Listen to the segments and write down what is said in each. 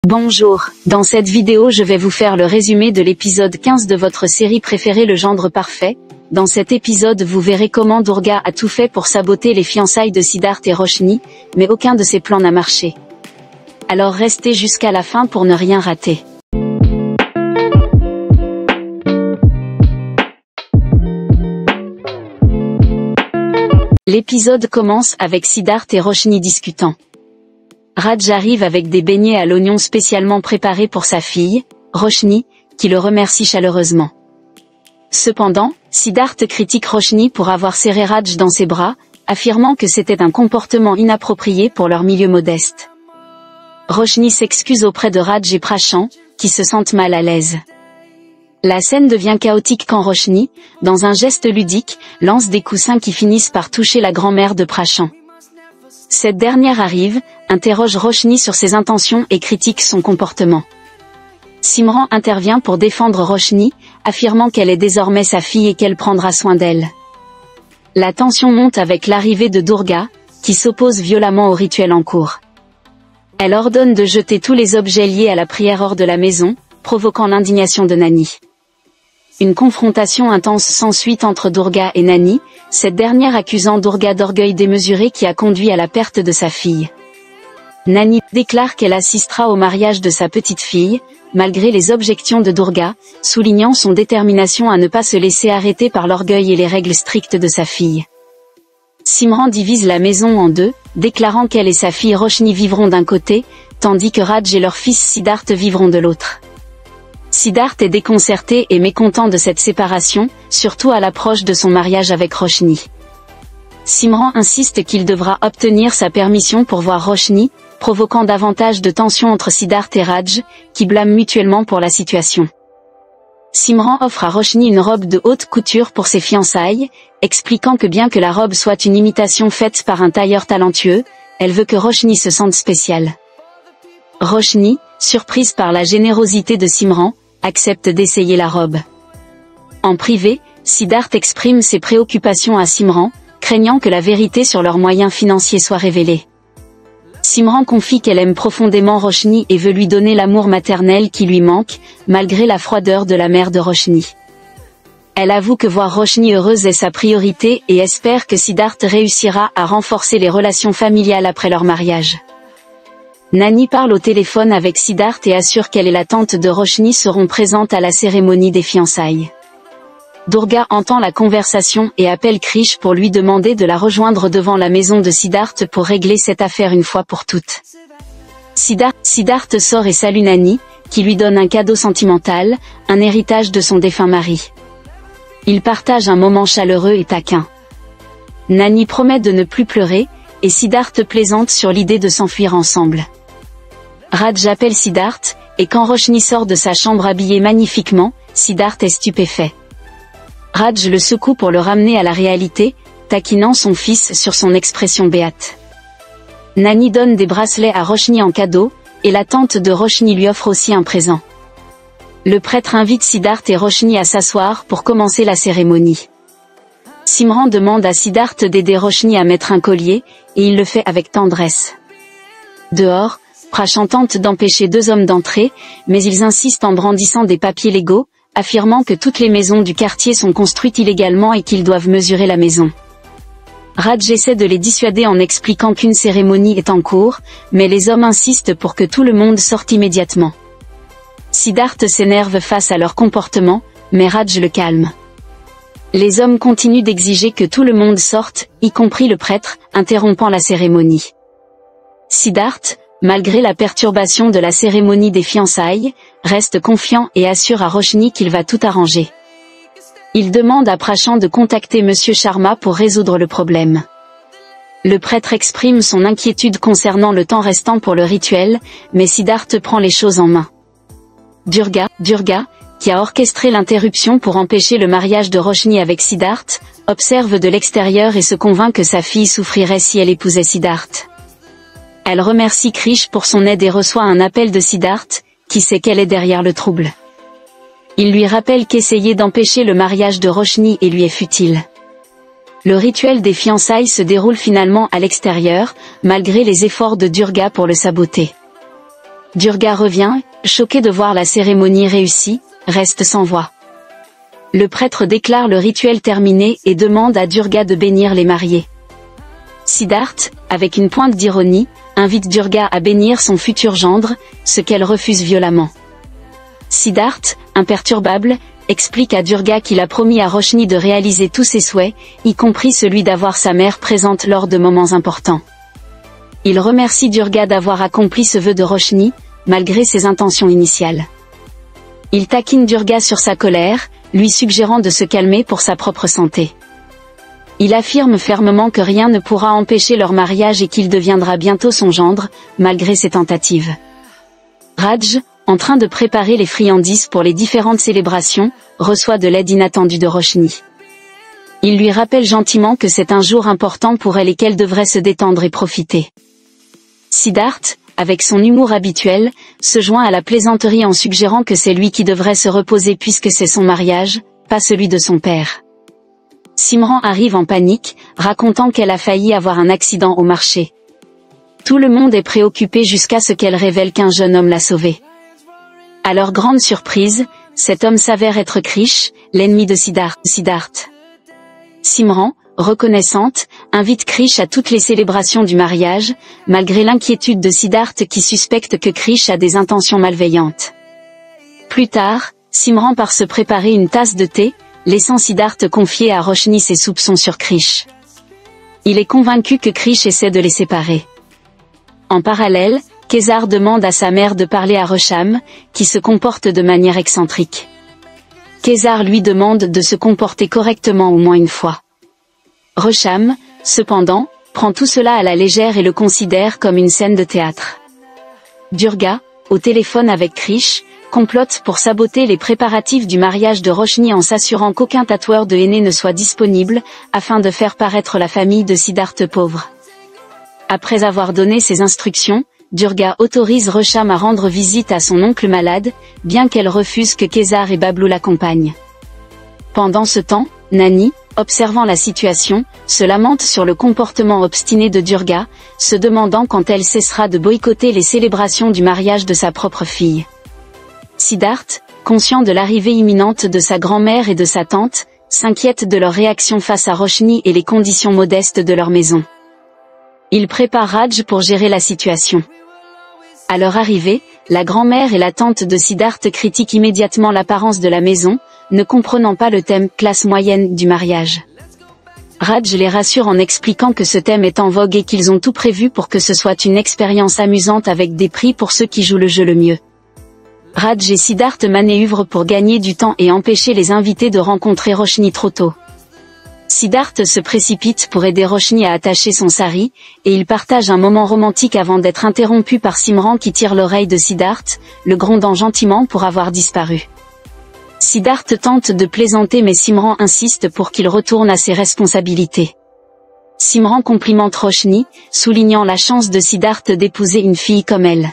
Bonjour, dans cette vidéo je vais vous faire le résumé de l'épisode 15 de votre série préférée Le Gendre Parfait. Dans cet épisode vous verrez comment Durga a tout fait pour saboter les fiançailles de Siddharth et Roshni, mais aucun de ses plans n'a marché. Alors restez jusqu'à la fin pour ne rien rater. L'épisode commence avec Siddharth et Roshni discutant. Raj arrive avec des beignets à l'oignon spécialement préparés pour sa fille, Roshni, qui le remercie chaleureusement. Cependant, Siddharth critique Roshni pour avoir serré Raj dans ses bras, affirmant que c'était un comportement inapproprié pour leur milieu modeste. Roshni s'excuse auprès de Raj et Prashant, qui se sentent mal à l'aise. La scène devient chaotique quand Roshni, dans un geste ludique, lance des coussins qui finissent par toucher la grand-mère de Prashant. Cette dernière arrive, interroge Roshni sur ses intentions et critique son comportement. Simran intervient pour défendre Roshni, affirmant qu'elle est désormais sa fille et qu'elle prendra soin d'elle. La tension monte avec l'arrivée de Durga, qui s'oppose violemment au rituel en cours. Elle ordonne de jeter tous les objets liés à la prière hors de la maison, provoquant l'indignation de Nani. Une confrontation intense s'ensuit entre Durga et Nani, cette dernière accusant Durga d'orgueil démesuré qui a conduit à la perte de sa fille. Nani déclare qu'elle assistera au mariage de sa petite-fille, malgré les objections de Durga, soulignant son détermination à ne pas se laisser arrêter par l'orgueil et les règles strictes de sa fille. Simran divise la maison en deux, déclarant qu'elle et sa fille Roshni vivront d'un côté, tandis que Raj et leur fils Siddharth vivront de l'autre. Siddharth est déconcerté et mécontent de cette séparation, surtout à l'approche de son mariage avec Roshni. Simran insiste qu'il devra obtenir sa permission pour voir Roshni, provoquant davantage de tension entre Siddharth et Raj, qui blâment mutuellement pour la situation. Simran offre à Roshni une robe de haute couture pour ses fiançailles, expliquant que bien que la robe soit une imitation faite par un tailleur talentueux, elle veut que Roshni se sente spéciale. Roshni, surprise par la générosité de Simran, accepte d'essayer la robe. En privé, Siddharth exprime ses préoccupations à Simran, craignant que la vérité sur leurs moyens financiers soit révélée. Simran confie qu'elle aime profondément Roshni et veut lui donner l'amour maternel qui lui manque, malgré la froideur de la mère de Roshni. Elle avoue que voir Roshni heureuse est sa priorité et espère que Siddharth réussira à renforcer les relations familiales après leur mariage. Nani parle au téléphone avec Siddharth et assure qu'elle et la tante de Roshni seront présentes à la cérémonie des fiançailles. Durga entend la conversation et appelle Krish pour lui demander de la rejoindre devant la maison de Siddharth pour régler cette affaire une fois pour toutes. Siddharth sort et salue Nani, qui lui donne un cadeau sentimental, un héritage de son défunt mari. Ils partagent un moment chaleureux et taquin. Nani promet de ne plus pleurer, et Siddharth plaisante sur l'idée de s'enfuir ensemble. Raj appelle Siddharth, et quand Roshni sort de sa chambre habillée magnifiquement, Siddharth est stupéfait. Raj le secoue pour le ramener à la réalité, taquinant son fils sur son expression béate. Nani donne des bracelets à Roshni en cadeau, et la tante de Roshni lui offre aussi un présent. Le prêtre invite Siddharth et Roshni à s'asseoir pour commencer la cérémonie. Simran demande à Siddharth d'aider Roshni à mettre un collier, et il le fait avec tendresse. Dehors, Prashant tente d'empêcher deux hommes d'entrer, mais ils insistent en brandissant des papiers légaux, affirmant que toutes les maisons du quartier sont construites illégalement et qu'ils doivent mesurer la maison. Raj essaie de les dissuader en expliquant qu'une cérémonie est en cours, mais les hommes insistent pour que tout le monde sorte immédiatement. Siddharth s'énerve face à leur comportement, mais Raj le calme. Les hommes continuent d'exiger que tout le monde sorte, y compris le prêtre, interrompant la cérémonie. Siddharth, malgré la perturbation de la cérémonie des fiançailles, reste confiant et assure à Roshni qu'il va tout arranger. Il demande à Prashant de contacter Monsieur Sharma pour résoudre le problème. Le prêtre exprime son inquiétude concernant le temps restant pour le rituel, mais Siddharth prend les choses en main. Durga, qui a orchestré l'interruption pour empêcher le mariage de Roshni avec Siddharth, observe de l'extérieur et se convainc que sa fille souffrirait si elle épousait Siddharth. Elle remercie Krish pour son aide et reçoit un appel de Siddharth, qui sait qu'elle est derrière le trouble. Il lui rappelle qu'essayer d'empêcher le mariage de Roshni lui est futile. Le rituel des fiançailles se déroule finalement à l'extérieur, malgré les efforts de Durga pour le saboter. Durga revient, choqué de voir la cérémonie réussie, reste sans voix. Le prêtre déclare le rituel terminé et demande à Durga de bénir les mariés. Siddhartha, avec une pointe d'ironie, invite Durga à bénir son futur gendre, ce qu'elle refuse violemment. Siddhartha, imperturbable, explique à Durga qu'il a promis à Roshni de réaliser tous ses souhaits, y compris celui d'avoir sa mère présente lors de moments importants. Il remercie Durga d'avoir accompli ce vœu de Roshni, malgré ses intentions initiales. Il taquine Durga sur sa colère, lui suggérant de se calmer pour sa propre santé. Il affirme fermement que rien ne pourra empêcher leur mariage et qu'il deviendra bientôt son gendre, malgré ses tentatives. Raj, en train de préparer les friandises pour les différentes célébrations, reçoit de l'aide inattendue de Roshni. Il lui rappelle gentiment que c'est un jour important pour elle et qu'elle devrait se détendre et profiter. Siddhartha, avec son humour habituel, se joint à la plaisanterie en suggérant que c'est lui qui devrait se reposer puisque c'est son mariage, pas celui de son père. Simran arrive en panique, racontant qu'elle a failli avoir un accident au marché. Tout le monde est préoccupé jusqu'à ce qu'elle révèle qu'un jeune homme l'a sauvée. À leur grande surprise, cet homme s'avère être Krish, l'ennemi de Siddhartha. Simran, reconnaissante, invite Krish à toutes les célébrations du mariage, malgré l'inquiétude de Siddhartha qui suspecte que Krish a des intentions malveillantes. Plus tard, Simran part se préparer une tasse de thé, laissant Siddhartha confier à Roshni ses soupçons sur Krish. Il est convaincu que Krish essaie de les séparer. En parallèle, Kesar demande à sa mère de parler à Rosham, qui se comporte de manière excentrique. Kesar lui demande de se comporter correctement au moins une fois. Rosham, cependant, prend tout cela à la légère et le considère comme une scène de théâtre. Durga, au téléphone avec Krish, complote pour saboter les préparatifs du mariage de Roshni en s'assurant qu'aucun tatoueur de henné ne soit disponible, afin de faire paraître la famille de Siddhartha pauvre. Après avoir donné ses instructions, Durga autorise Rosham à rendre visite à son oncle malade, bien qu'elle refuse que Kesar et Bablou l'accompagnent. Pendant ce temps, Nani, observant la situation, se lamente sur le comportement obstiné de Durga, se demandant quand elle cessera de boycotter les célébrations du mariage de sa propre fille. Siddhartha, conscient de l'arrivée imminente de sa grand-mère et de sa tante, s'inquiète de leur réaction face à Roshni et les conditions modestes de leur maison. Il prépare Raj pour gérer la situation. À leur arrivée, la grand-mère et la tante de Siddhartha critiquent immédiatement l'apparence de la maison, ne comprenant pas le thème « classe moyenne » du mariage. Raj les rassure en expliquant que ce thème est en vogue et qu'ils ont tout prévu pour que ce soit une expérience amusante avec des prix pour ceux qui jouent le jeu le mieux. Raj et Siddhartha manœuvrent pour gagner du temps et empêcher les invités de rencontrer Roshni trop tôt. Siddhartha se précipite pour aider Roshni à attacher son sari, et ils partagent un moment romantique avant d'être interrompus par Simran qui tire l'oreille de Siddhartha, le grondant gentiment pour avoir disparu. Siddhartha tente de plaisanter mais Simran insiste pour qu'il retourne à ses responsabilités. Simran complimente Roshni, soulignant la chance de Siddhartha d'épouser une fille comme elle.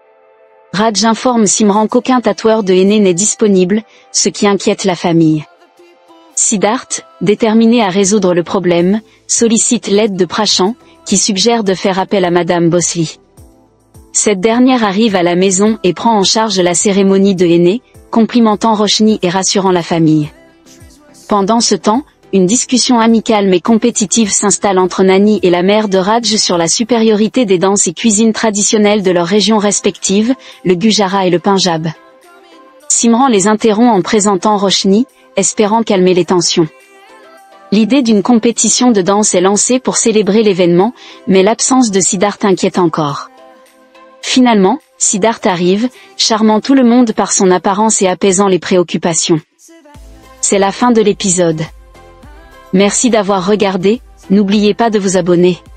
Raj informe Simran qu'aucun tatoueur de henné n'est disponible, ce qui inquiète la famille. Siddhartha, déterminé à résoudre le problème, sollicite l'aide de Prashant, qui suggère de faire appel à Madame Bosley. Cette dernière arrive à la maison et prend en charge la cérémonie de henné, complimentant Roshni et rassurant la famille. Pendant ce temps, une discussion amicale mais compétitive s'installe entre Nani et la mère de Raj sur la supériorité des danses et cuisines traditionnelles de leurs régions respectives, le Gujarat et le Punjab. Simran les interrompt en présentant Roshni, espérant calmer les tensions. L'idée d'une compétition de danse est lancée pour célébrer l'événement, mais l'absence de Siddhartha inquiète encore. Finalement, Siddhartha arrive, charmant tout le monde par son apparence et apaisant les préoccupations. C'est la fin de l'épisode. Merci d'avoir regardé, n'oubliez pas de vous abonner.